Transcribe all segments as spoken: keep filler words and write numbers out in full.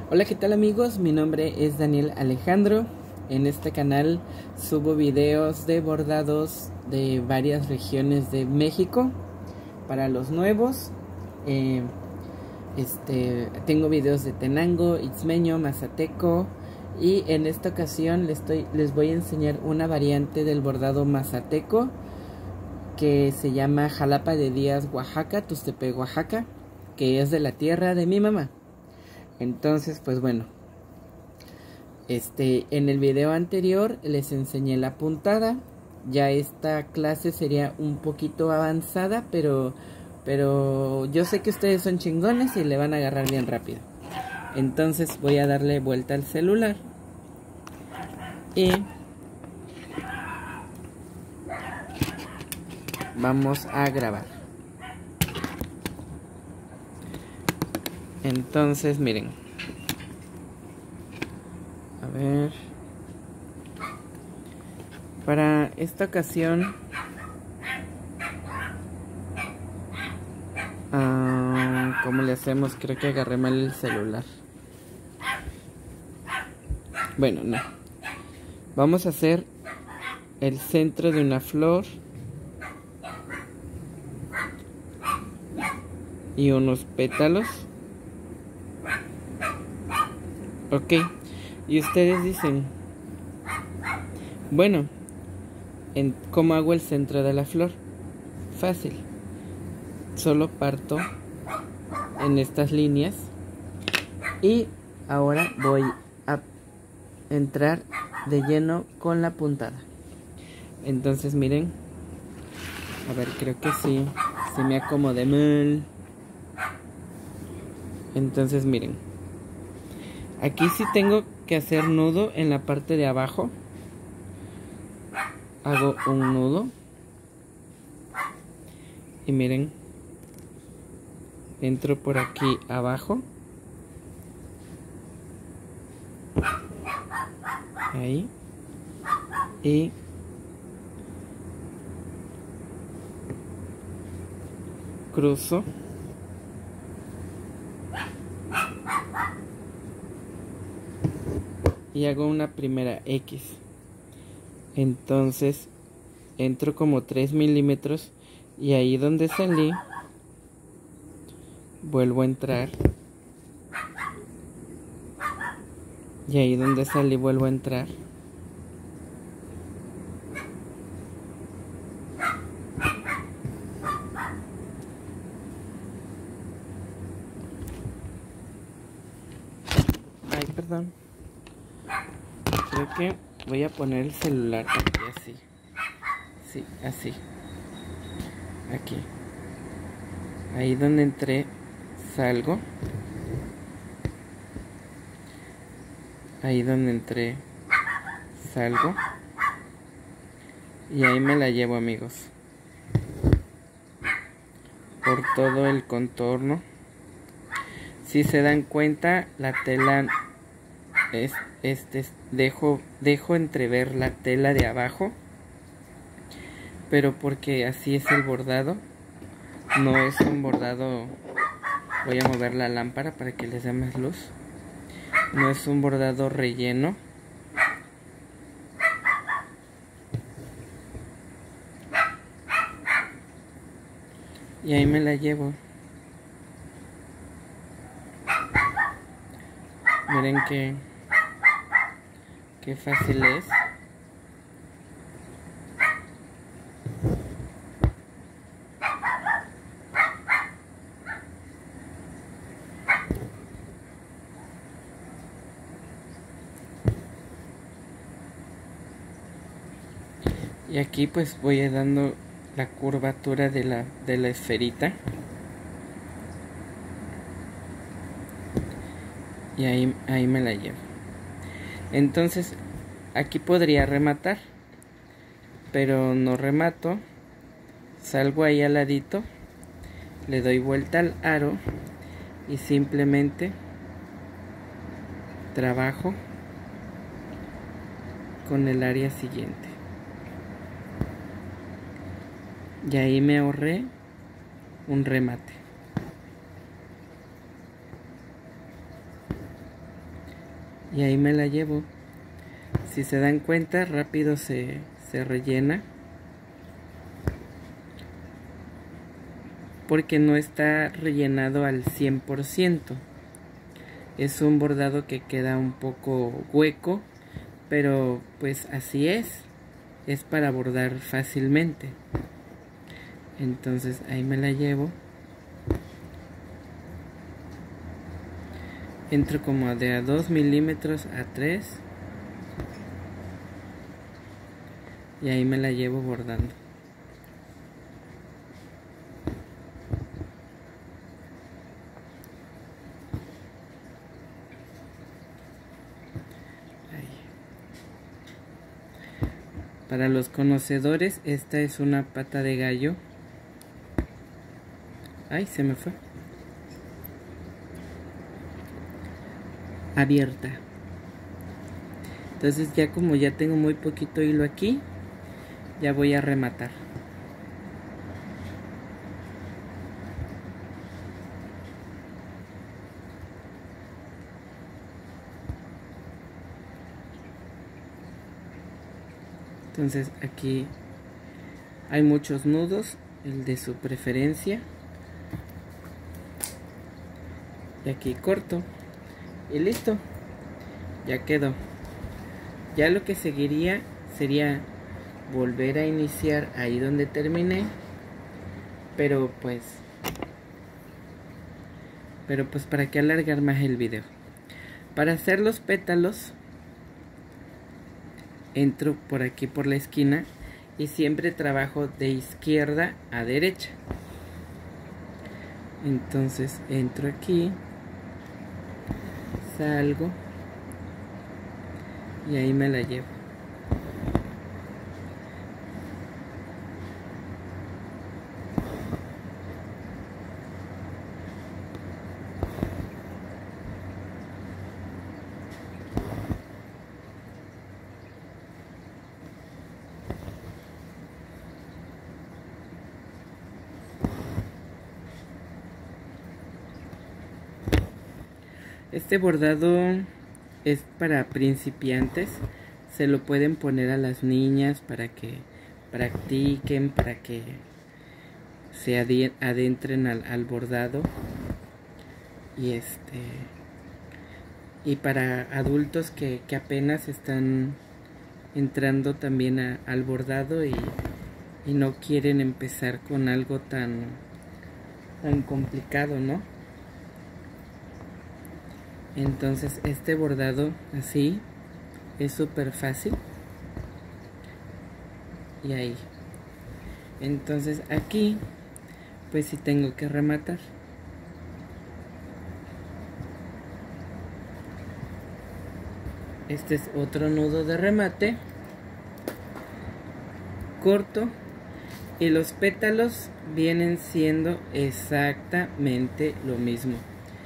Hola, ¿qué tal amigos? Mi nombre es Daniel Alejandro. En este canal subo videos de bordados de varias regiones de México. Para los nuevos, eh, este, tengo videos de Tenango, Ixmeño, Mazateco. Y en esta ocasión les, estoy, les voy a enseñar una variante del bordado mazateco que se llama Jalapa de Díaz, Oaxaca, Tuxtepec, Oaxaca, que es de la tierra de mi mamá. Entonces, pues bueno, este, en el video anterior les enseñé la puntada. Ya esta clase sería un poquito avanzada, pero, pero yo sé que ustedes son chingones y le van a agarrar bien rápido. Entonces voy a darle vuelta al celular y vamos a grabar. Entonces miren, a ver, para esta ocasión uh, ¿cómo le hacemos? Creo que agarré mal el celular. Bueno, no, vamos a hacer el centro de una flor y unos pétalos. Ok, y ustedes dicen, bueno, en, ¿cómo hago el centro de la flor? Fácil, solo parto en estas líneas y ahora voy a entrar de lleno con la puntada. Entonces miren, a ver, creo que sí, se me acomodé mal. Entonces miren, aquí sí tengo que hacer nudo en la parte de abajo. Hago un nudo y miren, entro por aquí abajo, ahí, y cruzo y hago una primera X. Entonces entro como tres milímetros y ahí donde salí vuelvo a entrar y ahí donde salí vuelvo a entrar. Ay, perdón, creo que voy a poner el celular aquí así. Sí, así. Aquí. Ahí donde entré, salgo. Ahí donde entré, salgo. Y ahí me la llevo, amigos. Por todo el contorno. Si se dan cuenta, la tela es, este, dejo, dejo entrever la tela de abajo. Pero porque así es el bordado. No es un bordado. Voy a mover la lámpara para que les dé más luz. No es un bordado relleno. Y ahí me la llevo. Miren que qué fácil es. Y aquí pues voy dando la curvatura de la, de la esferita. Y ahí, ahí me la llevo. Entonces aquí podría rematar, pero no remato. Salgo ahí al ladito, le doy vuelta al aro y simplemente trabajo con el área siguiente. Y ahí me ahorré un remate. y ahí me la llevo. Si se dan cuenta, rápido se, se rellena porque no está rellenado al cien por ciento. Es un bordado que queda un poco hueco, pero pues así es, es para bordar fácilmente. Entonces ahí me la llevo, entro como de a dos milímetros a tres y ahí me la llevo bordando. Para los conocedores, esta es una pata de gallo. Ay, se me fue. Abierta. Entonces ya como ya tengo muy poquito hilo aquí, ya voy a rematar. Entonces aquí hay muchos nudos, el de su preferencia. Y aquí corto. Y listo. Ya quedó. Ya lo que seguiría sería volver a iniciar ahí donde terminé. Pero pues... Pero pues para qué alargar más el video. Para hacer los pétalos, entro por aquí por la esquina y siempre trabajo de izquierda a derecha. Entonces entro aquí, salgo y ahí me la llevo. Este bordado es para principiantes, se lo pueden poner a las niñas para que practiquen, para que se adentren al, al bordado, y este y para adultos que, que apenas están entrando también a, al bordado y, y no quieren empezar con algo tan, tan complicado, ¿no? Entonces este bordado así es súper fácil. Y ahí. Entonces aquí pues sí tengo que rematar. Este es otro nudo de remate. Corto. Y los pétalos vienen siendo exactamente lo mismo.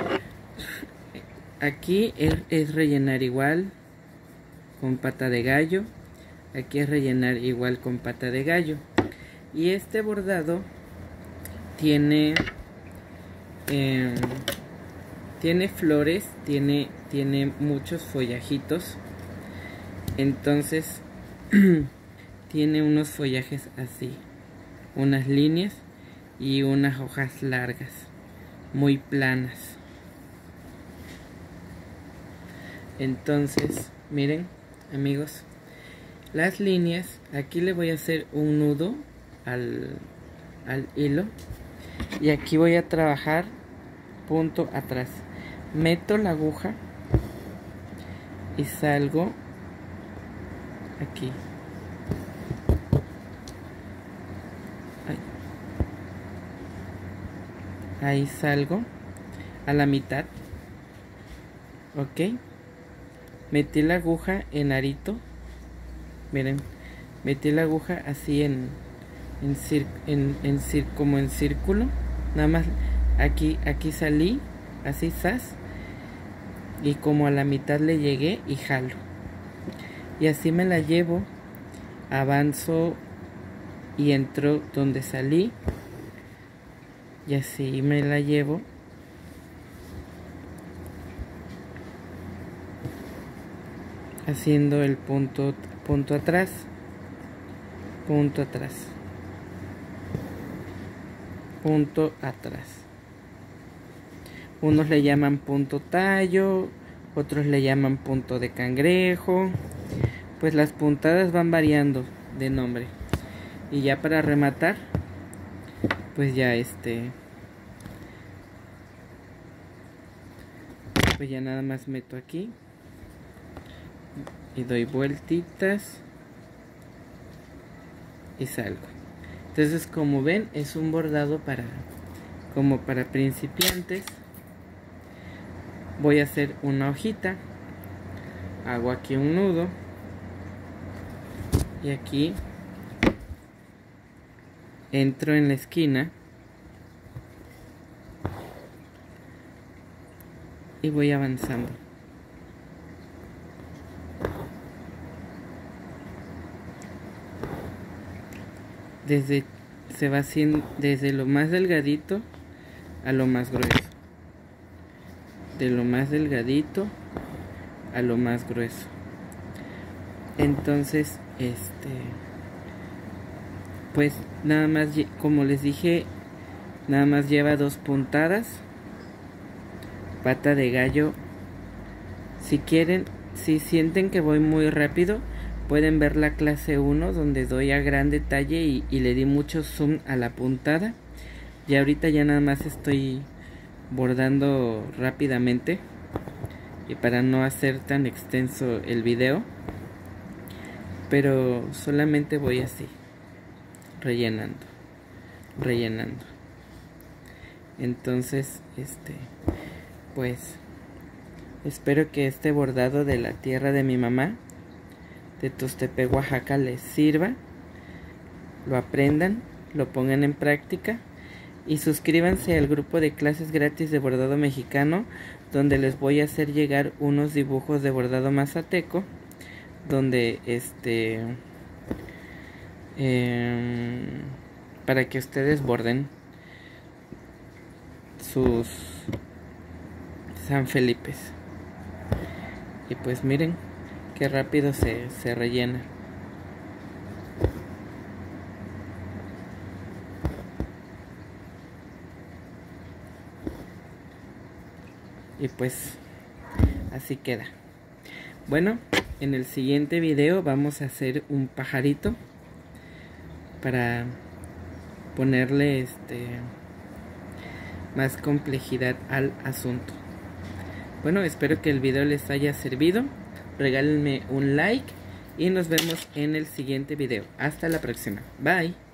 Aquí es, es rellenar igual con pata de gallo. Aquí es rellenar igual con pata de gallo. Y este bordado tiene eh, tiene flores, tiene, tiene muchos follajitos. Entonces tiene unos follajes así, unas líneas y unas hojas largas, muy planas. Entonces, miren, amigos, las líneas, aquí le voy a hacer un nudo al, al hilo y aquí voy a trabajar punto atrás. Meto la aguja y salgo aquí. Ahí, Ahí salgo a la mitad. Ok. Metí la aguja en arito. Miren, metí la aguja así en, en, cir, en, en cir, como en círculo. Nada más aquí, aquí salí, así zas. Y como a la mitad le llegué y jalo. Y así me la llevo. Avanzo y entro donde salí. Y así me la llevo. haciendo el punto punto atrás, punto atrás, punto atrás. Unos le llaman punto tallo, otros le llaman punto de cangrejo. Pues las puntadas van variando de nombre. Y ya para rematar, pues ya este pues ya nada más meto aquí y doy vueltitas y salgo. Entonces, como ven, es un bordado para como para principiantes. Voy a hacer una hojita, hago aquí un nudo y aquí entro en la esquina y voy avanzando. Desde se va haciendo desde lo más delgadito a lo más grueso. De lo más delgadito a lo más grueso. Entonces, este pues nada más, como les dije, nada más lleva dos puntadas, pata de gallo. Si quieren, si sienten que voy muy rápido, pueden ver la clase uno donde doy a gran detalle y, y le di mucho zoom a la puntada. Y ahorita ya nada más estoy bordando rápidamente y para no hacer tan extenso el video, pero solamente voy así, rellenando, rellenando. Entonces, este, pues, espero que este bordado de la tierra de mi mamá, de Tuxtepec, Oaxaca, les sirva, lo aprendan, lo pongan en práctica y suscríbanse al grupo de clases gratis de bordado mexicano, donde les voy a hacer llegar unos dibujos de bordado mazateco, donde este eh, para que ustedes borden sus San Felipes. Y pues miren qué rápido se, se rellena. Y pues así queda. Bueno, en el siguiente video vamos a hacer un pajarito para ponerle este más complejidad al asunto. Bueno, espero que el video les haya servido. Regálenme un like y nos vemos en el siguiente video. Hasta la próxima. Bye.